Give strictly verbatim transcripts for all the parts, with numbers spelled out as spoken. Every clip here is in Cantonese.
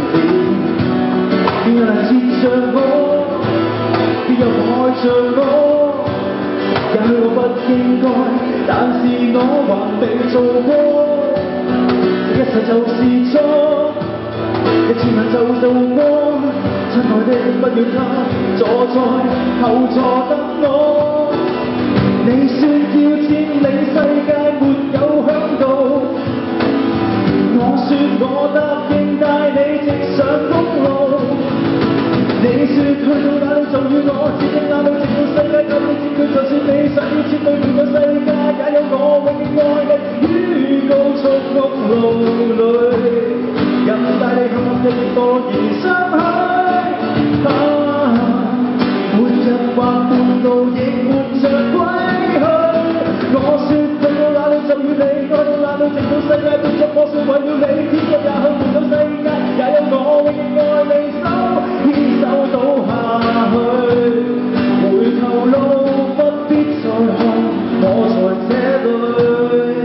邊有能接着我，邊有愛着我？也許我不應該，但是我還未做過。一切就是錯，一轉眼就度過。親愛的，不要他坐在後座等我。你說要佔領世界，沒有響度。我說我答應帶你直上公路。你說去到哪裏就與我接應哪裏，直到世界夠你佔據，就算你想要佔據整個世界，也有我永遠愛你於高速公路裏，任帶你陷入一億個疑心海。啊，每日或半路亦換着歸去。我說去到哪裏就與你愛到哪裏，直到世界變作破碎，為了你天國也去換到世界，也有我永遠愛你手牽手倒下去。回頭路不必再看，我在這裏。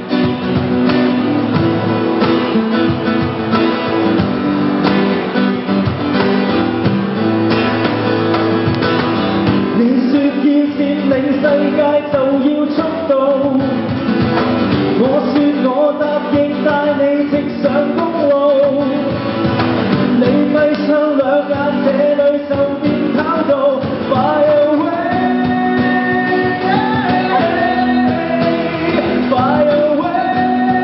你說要佔領世界就要速度，我說我答應帶你直上公路。你閉上兩眼，這裏就變跑道 Fly away Fly away。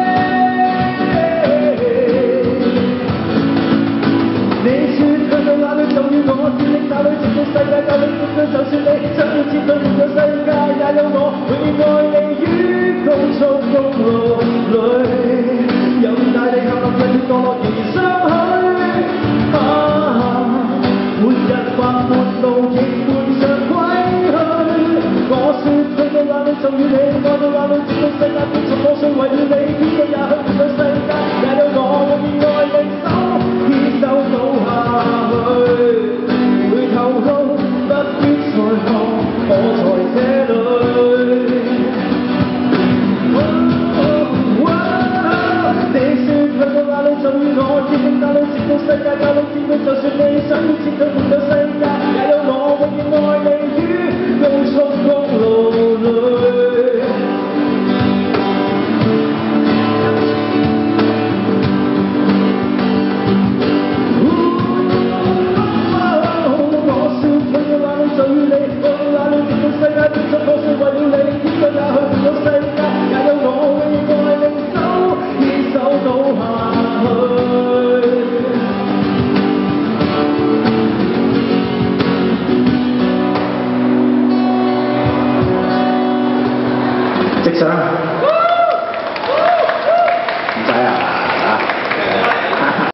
你說去到哪裏就要我佔領哪裏，直到世界夠你佔據，就算你想要佔據整個世界，也有我永遠愛你於高速公路裏，任帶你陷入一片墮落而傷害。啊，每日或半路亦換上歸去。我說去到哪裏就與你愛到哪裏，直到世界變作破碎，為了你天國也去換到世界，也有我永遠愛你手牽手倒下去。回頭路不必再看，我在這裏。你說去到哪裏就與我佔領哪裏，直到世界夠你佔據，就算你想要佔據。